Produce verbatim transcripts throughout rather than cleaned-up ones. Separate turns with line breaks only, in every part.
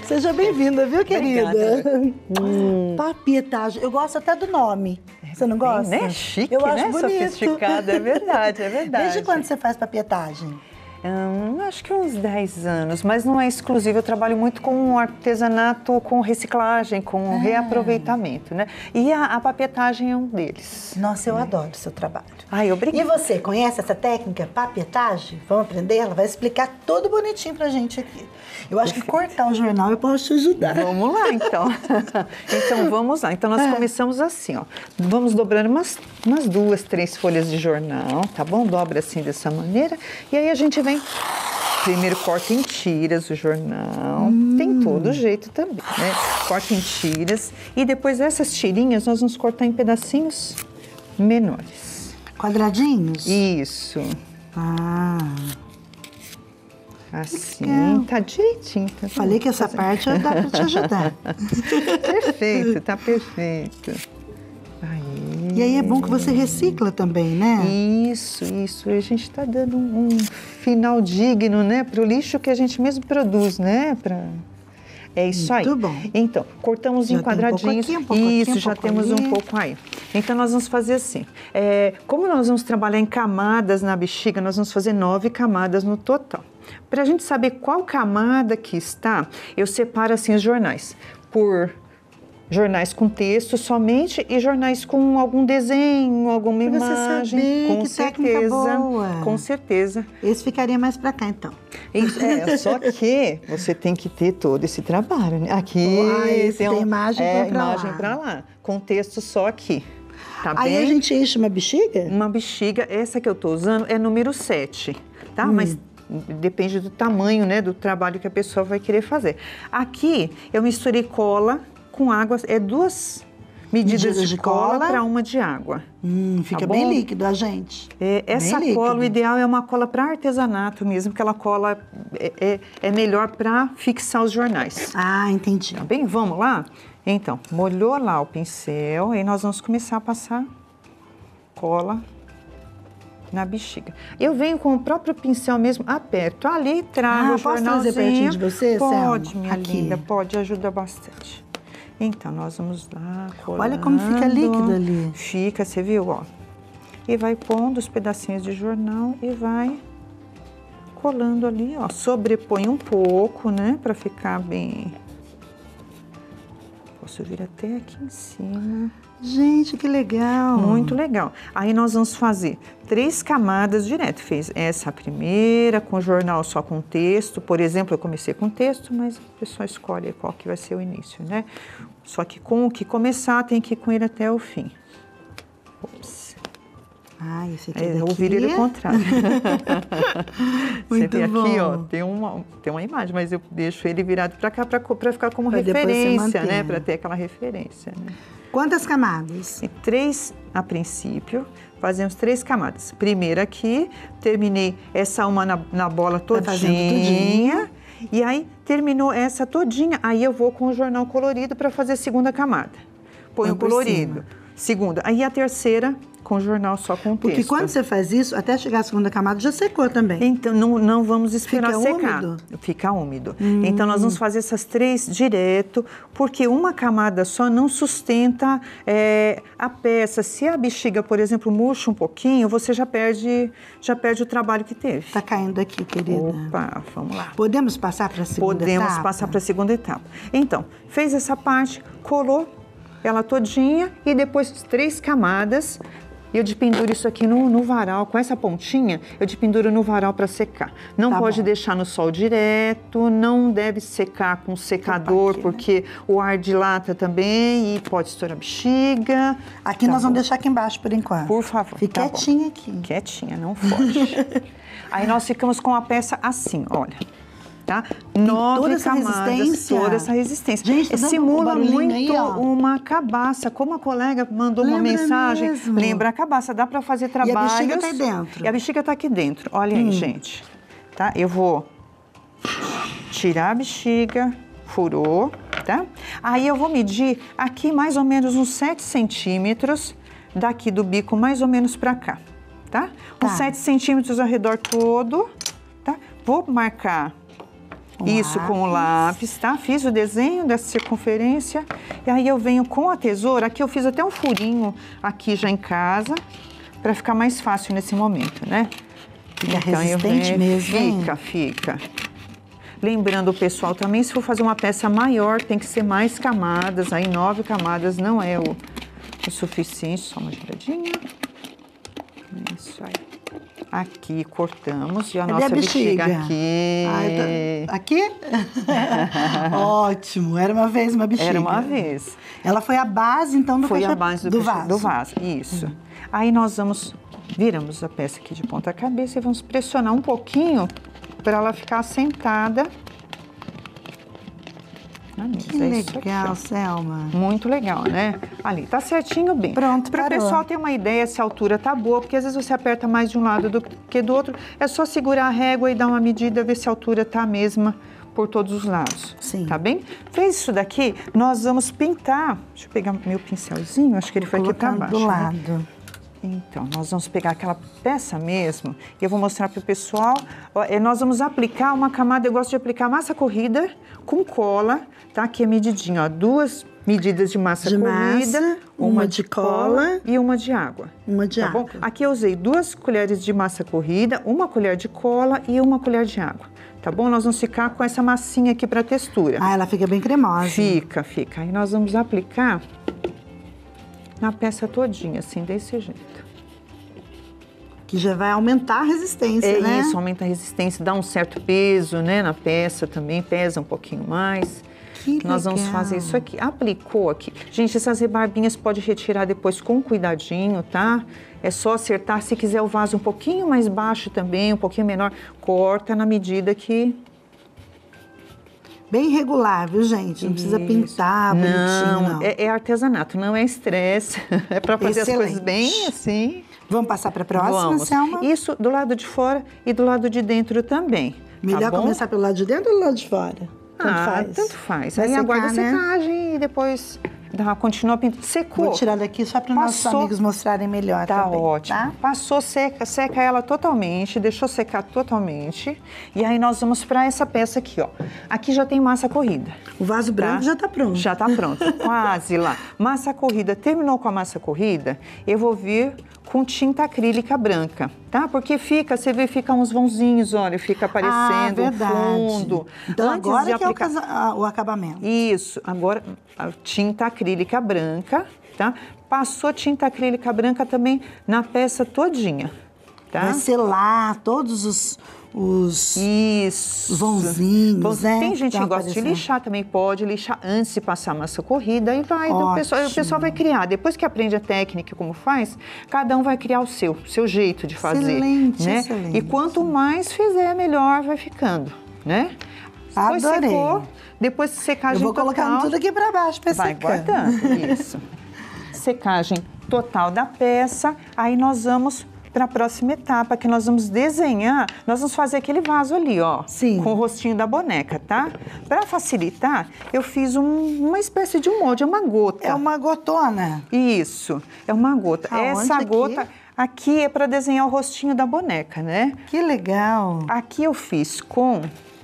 Seja bem-vinda, viu, querida?
Hum.
Papietagem. Eu gosto até do nome. Você não gosta?
Bem, né? Chique,
Eu
né?
acho bonito.
Sofisticado, é verdade, é verdade.
Desde quando você faz papietagem?
Hum, acho que uns dez anos, mas não é exclusivo. Eu trabalho muito com artesanato, com reciclagem, com
ah.
reaproveitamento, né? E a, a papietagem é um deles.
Nossa, eu
né?
adoro o seu trabalho.
Ai, obrigada.
E você, conhece essa técnica, papietagem? Vamos aprender? Ela vai explicar tudo bonitinho pra gente aqui. Eu acho que cortar o jornal eu posso te ajudar.
Vamos lá, então. Então, vamos lá. Então, nós
Ah.
começamos assim, ó. Vamos dobrando umas, umas duas, três folhas de jornal, tá bom? Dobra assim, dessa maneira. E aí, a gente vem... Primeiro, corta em tiras o jornal. Hum. Tem todo jeito também, né? Corta em tiras. E depois, essas tirinhas, nós vamos cortar em pedacinhos menores.
Quadradinhos?
Isso.
Ah...
Assim,
legal.
Tá direitinho. Tá
Falei que essa parte dá para te ajudar.
Perfeito, tá perfeito. Aí.
E aí é bom que você recicla também, né?
Isso, isso. A gente está dando um, um final digno, né? Para o lixo que a gente mesmo produz, né? Pra... É isso aí.
Muito bom.
Então, cortamos
já
em quadradinhos.
Tem um pouco aqui, um pouco
isso,
aqui, um
já
pouco
temos
ali.
um pouco aí. Então, nós vamos fazer assim. É, como nós vamos trabalhar em camadas na bexiga, nós vamos fazer nove camadas no total. Para a gente saber qual camada que está, eu separo assim os jornais. Por jornais com texto somente e jornais com algum desenho, alguma
pra
imagem.
Você saber
com
que
certeza.
Boa.
Com certeza.
Esse ficaria mais para cá, então.
Isso, é, só que você tem que ter todo esse trabalho, né? Aqui
ah, esse
tem, um,
tem imagem
é,
para
imagem
lá.
para lá, com texto só aqui. Tá
Aí
bem?
a gente enche uma bexiga?
Uma bexiga, essa que eu tô usando é número sete, tá?
Hum.
Mas depende do tamanho, né, do trabalho que a pessoa vai querer fazer. Aqui eu misturei cola com água, é duas medidas, medidas de, de cola, cola para uma de água.
Hum, fica
tá
bem líquido, a gente.
É, essa
bem
cola,
líquido.
o ideal é uma cola para artesanato mesmo, porque ela cola é, é, é melhor para fixar os jornais.
Ah, entendi.
Tá bem? Vamos lá? Então, molhou lá o pincel, aí nós vamos começar a passar cola na bexiga. Eu venho com o próprio pincel mesmo, aperto ali, trago
ah,
o jornalzinho.
Posso trazer pertinho de você,
Pode,
Selma?
minha
Aqui.
linda, pode, ajuda bastante. Então, nós vamos lá, colando.
Olha como fica líquido ali.
Fica, você viu, ó. E vai pondo os pedacinhos de jornal e vai colando ali, ó. Sobrepõe um pouco, né, para ficar bem... Posso vir até aqui em cima.
Gente, que legal!
Muito legal. Aí nós vamos fazer três camadas direto. Fez essa primeira com jornal só com texto. Por exemplo, eu comecei com texto, mas a pessoa escolhe qual que vai ser o início, né? Só que com o que começar, tem que ir com ele até o fim. Ops.
Ah, esse aqui
é,
daqui.
o vira o contrário.
Muito
Você vê
bom.
aqui, ó, tem uma, tem uma imagem, mas eu deixo ele virado para cá para ficar como
pra
referência, né? Para ter aquela referência, né?
Quantas camadas?
E três a princípio, fazemos três camadas. Primeiro aqui, terminei essa uma na, na bola todinha. E aí, terminou essa todinha, aí eu vou com o jornal colorido para fazer a segunda camada. Põe o colorido. Segunda. Aí a terceira com o jornal só com o texto.
Porque quando você faz isso, até chegar à segunda camada, já secou também.
Então, não, não vamos esperar
Fica
secar.
úmido?
Fica úmido.
Hum.
Então, nós vamos fazer essas três direto, porque uma camada só não sustenta é, a peça. Se a bexiga, por exemplo, murcha um pouquinho, você já perde, já perde o trabalho que teve.
Tá caindo aqui, querida.
Opa, vamos lá.
Podemos passar para a segunda
Podemos
etapa?
Podemos passar para a segunda etapa. Então, fez essa parte, colou ela todinha e depois três camadas. Eu dependuro isso aqui no, no varal, com essa pontinha, eu dependuro no varal para secar. Não
tá
pode
bom.
deixar no sol direto, não deve secar com secador, aqui, porque né? o ar dilata também e pode estourar a bexiga.
Aqui
tá
nós
bom.
vamos deixar aqui embaixo por enquanto.
Por favor.
Fique
tá
quietinha
bom.
aqui.
Quietinha, não foge. Aí nós ficamos com a peça assim, olha. Tá?
Nove
Toda
essa
camadas,
resistência.
toda essa resistência.
Gente, tá
simula
um
muito
aí,
uma cabaça. Como a colega mandou
lembra
uma mensagem,
mesmo.
lembra a cabaça, dá para fazer trabalhos.
E a bexiga tá aí dentro.
E a bexiga tá aqui dentro. Olha hum. aí, gente. Tá? Eu vou tirar a bexiga, furou, tá? Aí eu vou medir aqui mais ou menos uns sete centímetros, daqui do bico mais ou menos para cá, tá? Uns
tá.
sete centímetros ao redor todo, tá? Vou marcar
Com
Isso,
lápis.
com o lápis, tá? Fiz o desenho dessa circunferência. E aí eu venho com a tesoura. Aqui eu fiz até um furinho aqui já em casa, para ficar mais fácil nesse momento, né?
Fica
Então, eu
resistente
venho-
mesmo, hein?
Fica, fica. Lembrando o pessoal também, se for fazer uma peça maior, tem que ser mais camadas. Aí nove camadas não é o, o suficiente. Só uma giradinha. Isso aí. Aqui cortamos e a
Cadê
nossa
a bexiga?
aqui.
Ai, tá- Aqui? Ótimo, era uma vez uma bexiga.
Era uma vez.
Ela foi a base, então, do,
Foi
caixa-
a base do,
do
caixa-
vaso.
do vaso, isso. Aí nós vamos, viramos a peça aqui de ponta cabeça e vamos pressionar um pouquinho para ela ficar assentada. na mesa.
Que
É isso aqui,
legal,
ó.
Selma.
Muito legal, né? Ali, tá certinho bem.
Pronto,
Para o
parou.
pessoal ter uma ideia se a altura tá boa, porque às vezes você aperta mais de um lado do que do outro, é só segurar a régua e dar uma medida, ver se a altura tá a mesma por todos os lados.
Sim.
Tá bem? Fez isso daqui, nós vamos pintar. Deixa eu pegar meu pincelzinho, acho que ele foi aqui para
Colocando
baixo.
do
né?
lado.
Então, nós vamos pegar aquela peça mesmo e eu vou mostrar para o pessoal. Ó, é, nós vamos aplicar uma camada, eu gosto de aplicar massa corrida com cola, tá? Aqui é medidinho, ó, duas medidas de massa
De
corrida,
massa, uma de cola
e uma de água.
Uma de
Tá bom?
água.
Aqui eu usei duas colheres de massa corrida, uma colher de cola e uma colher de água. Tá bom? Nós vamos ficar com essa massinha aqui para textura.
Ah, ela fica bem cremosa.
Fica, fica. Aí nós vamos aplicar na peça todinha, assim, desse jeito.
Que já vai aumentar a resistência,
É
né?
isso, aumenta a resistência, dá um certo peso, né, na peça também, pesa um pouquinho mais.
Que
Nós vamos
legal.
fazer isso aqui. Aplicou aqui. Gente, essas rebarbinhas pode retirar depois com cuidadinho, tá? É só acertar. Se quiser o vaso um pouquinho mais baixo também, um pouquinho menor, corta na medida que...
Bem regular, viu, gente? Não precisa
Isso.
pintar bonitinho, não.
É, é artesanato, não é estresse. É para fazer as coisas
Excelente.
bem assim.
Vamos passar para a próxima,
Vamos.
Selma?
Isso do lado de fora e do lado de dentro também.
Melhor
tá bom?
começar pelo lado de dentro ou do lado de fora? Tanto
ah,
faz.
tanto faz.
Vai
Aí aguarda a
secar, né?
secagem e depois dá, continua pintando. Secou.
Vou tirar daqui só para nossos
Passou.
amigos mostrarem melhor
Tá
também,
ótimo.
tá?
Passou, seca, seca ela totalmente, deixou secar totalmente. E aí nós vamos para essa peça aqui, ó. Aqui já tem massa corrida.
O vaso branco já tá pronto.
Já tá pronto, quase lá. Massa corrida, terminou com a massa corrida, eu vou vir com tinta acrílica branca, tá? Porque fica, você vê, fica uns vãozinhos, olha, fica aparecendo
ah,
o
verdade.
fundo.
Então
Antes
agora
de
que é o,
aplicar-
casa- ah, o acabamento.
Isso, agora a tinta acrílica branca, tá? Passou tinta acrílica branca também na peça todinha, tá?
Vai selar todos os, os
Isso.
vãozinhos,
Bom,
né?
Tem gente que
Tão
gosta de
aparecendo.
lixar também, pode lixar antes de passar a massa corrida e vai. Então, o, pessoal, o
Ótimo.
pessoal vai criar. Depois que aprende a técnica como faz, cada um vai criar o seu, seu jeito de fazer.
Excelente,
né?
excelente.
E quanto mais fizer, melhor vai ficando, né? Depois
Adorei.
secou, depois de
Eu
secagem
vou
total,
colocando tudo aqui para baixo para
vai
secar.
guardando, isso. Secagem total da peça, aí nós vamos para a próxima etapa, que nós vamos desenhar, nós vamos fazer aquele vaso ali, ó,
Sim.
com o rostinho da boneca, tá? Para facilitar, eu fiz um- uma espécie de um molde, é uma gota.
É uma gotona.
Isso, é uma gota.
Aonde
Essa
aqui?
gota aqui é para desenhar o rostinho da boneca, né?
Que legal.
Aqui eu fiz com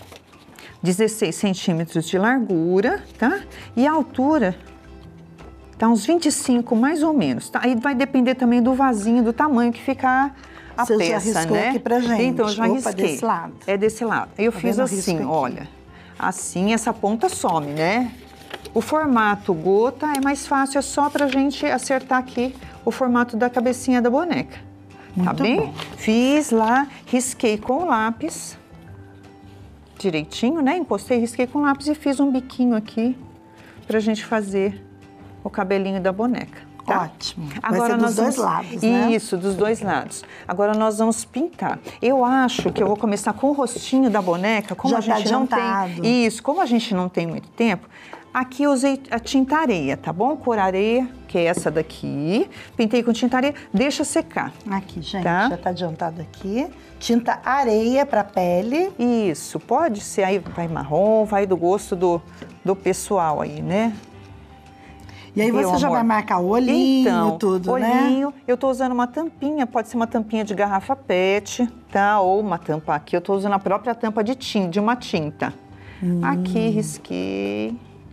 dezesseis centímetros de largura, tá? E a altura tá uns vinte e cinco, mais ou menos, tá? Aí vai depender também do vasinho, do tamanho que ficar a
Você já
peça,
riscou
né?
aqui pra gente.
Então, eu já
Opa,
risquei.
desse lado.
É desse lado. Eu
Tá
fiz
vendo? Eu risco
assim,
aqui.
olha. Assim, essa ponta some, né? O formato gota é mais fácil, é só pra gente acertar aqui o formato da cabecinha da boneca. Tá
Muito
bem?
bom.
Fiz lá, risquei com o lápis direitinho, né? Encostei, risquei com o lápis e fiz um biquinho aqui pra gente fazer o cabelinho da boneca. Tá?
Ótimo. Vai ser dos dois lados, né?
Isso, dos dois lados. Agora nós vamos pintar. Eu acho que eu vou começar com o rostinho da boneca, como
Já
a gente
tá
não
adiantado.
tem. Isso, como a gente não tem muito tempo. Aqui eu usei a tinta areia, tá bom? Cor areia, que é essa daqui. Pintei com tinta areia, deixa secar.
Aqui, gente,
Tá.
já tá adiantado aqui. Tinta areia para pele.
Isso, pode ser, aí vai marrom, vai do gosto do, do pessoal aí, né?
E aí
Meu
você já
amor.
vai marcar o olhinho,
então,
tudo, né?
olhinho, eu tô usando uma tampinha, pode ser uma tampinha de garrafa pet, tá? Ou uma tampa aqui, eu tô usando a própria tampa de tinta, de uma tinta. Hum. Aqui, risquei.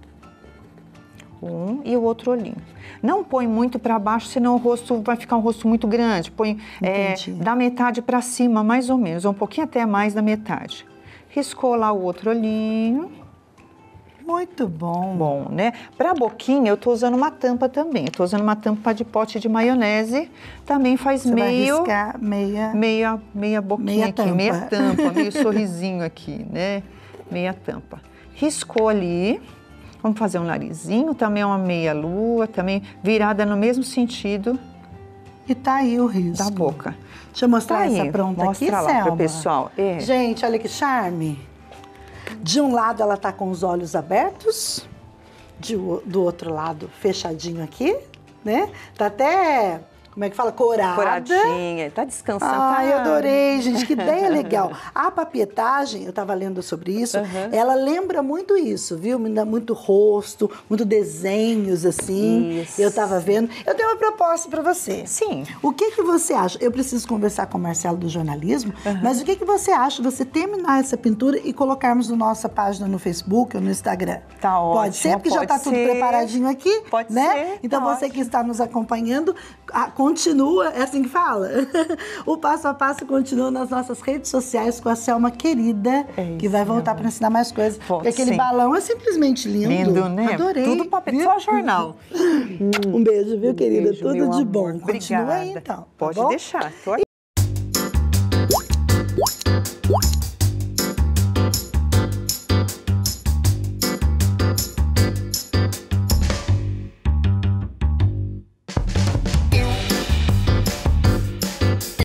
Um e o outro olhinho. Não põe muito para baixo, senão o rosto vai ficar um rosto muito grande. Põe é, da metade para cima, mais ou menos, um pouquinho até mais da metade. Riscou lá o outro olhinho.
Muito bom.
Bom, né? Para a boquinha, eu tô usando uma tampa também. Eu tô usando uma tampa de pote de maionese. Também faz
Você
meio...
vai riscar meia...
Meia, meia boquinha
meia
aqui,
tampa.
meia tampa, meio sorrisinho aqui, né? Meia tampa. Riscou ali. Vamos fazer um narizinho, também uma meia lua, também virada no mesmo sentido.
E tá aí o risco.
Da boca.
Deixa eu mostrar
tá
essa
aí.
pronta
Mostra
aqui,
lá
Selma.
pro pessoal. É.
Gente, olha que charme. De um lado ela tá com os olhos abertos, de, do outro lado fechadinho aqui, né? Tá até... Como é que fala? Corada.
Coradinha, tá descansando.
Ai,
tá...
eu adorei, gente, que ideia legal. A papietagem, eu tava lendo sobre isso, uhum. ela lembra muito isso, viu? Me dá muito rosto, muito desenhos, assim. Isso. Eu tava vendo. Eu tenho uma proposta para você.
Sim.
O que que você acha? Eu preciso conversar com o Marcelo do jornalismo, uhum. mas o que que você acha de você terminar essa pintura e colocarmos na nossa página no Facebook ou no Instagram?
Tá ótimo.
Pode ser, porque já tá
ser.
tudo preparadinho aqui,
pode
né?
ser.
Então
tá
você
ótimo.
que está nos acompanhando, a, continua, é assim que fala? O passo a passo continua nas nossas redes sociais com a Selma querida, é que vai voltar para ensinar mais coisas. Porque aquele balão é simplesmente lindo.
Lindo, né?
Adorei.
Tudo papel, só jornal.
Um beijo, viu,
um
querida?
Beijo,
Tudo de
amor.
bom.
Obrigada.
Continua aí, então.
Pode
tá bom?
deixar. Tô aqui.